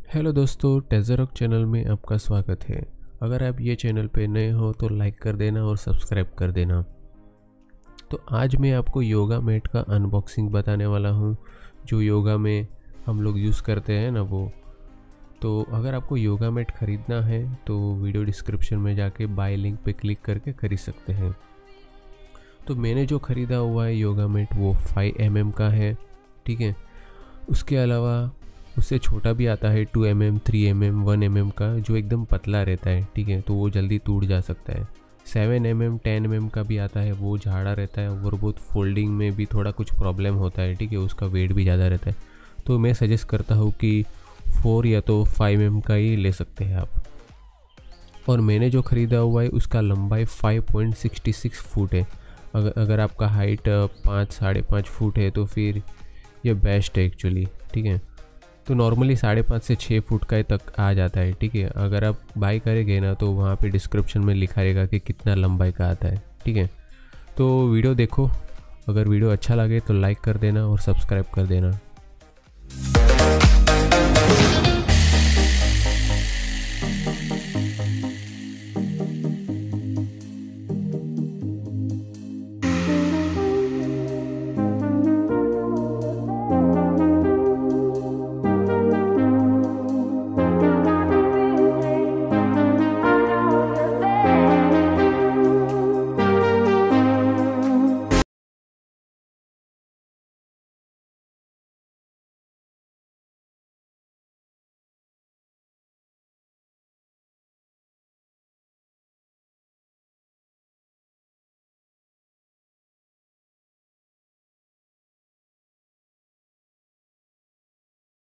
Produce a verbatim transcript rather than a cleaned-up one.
Hello दोस्तों, टेज़रॉक channel में आपका स्वागत है। अगर आप ये चैनल पे नए हो तो लाइक कर देना और सब्सक्राइब कर देना। तो आज मैं आपको योगा मैट का अनबॉक्सिंग बताने वाला हूँ, जो योगा में हम लोग यूज़ करते हैं ना वो। तो अगर आपको योगा मैट ख़रीदना है तो वीडियो डिस्क्रिप्शन में जाके बाय लिंक पे क्लिक करके खरीद सकते हैं। तो मैंने जो ख़रीदा हुआ है योगा मैट वो फाइव एम एम का है, ठीक है। उसके अलावा उससे छोटा भी आता है two m m, three m m, one m m का, जो एकदम पतला रहता है, ठीक है। तो वो जल्दी टूट जा सकता है। Seven m m, ten m m का भी आता है, वो झाड़ा रहता है और बहुत फोल्डिंग में भी थोड़ा कुछ प्रॉब्लम होता है, ठीक है। उसका वेट भी ज़्यादा रहता है। तो मैं सजेस्ट करता हूँ कि फोर या तो फाइव एम एम का ही ले सकते हैं आप। और मैंने जो ख़रीदा हुआ है उसका लंबाई five point sixty six foot है। अगर अगर आपका हाइट पाँच साढ़े पाँच फुट है तो फिर ये बेस्ट है एक्चुअली, ठीक है। तो नॉर्मली साढ़े पाँच से छः फुट का तक आ जाता है, ठीक है। अगर आप बाई करेंगे ना तो वहाँ पे डिस्क्रिप्शन में लिखा रहेगा कि कितना लंबाई का आता है, ठीक है। तो वीडियो देखो, अगर वीडियो अच्छा लगे तो लाइक कर देना और सब्सक्राइब कर देना।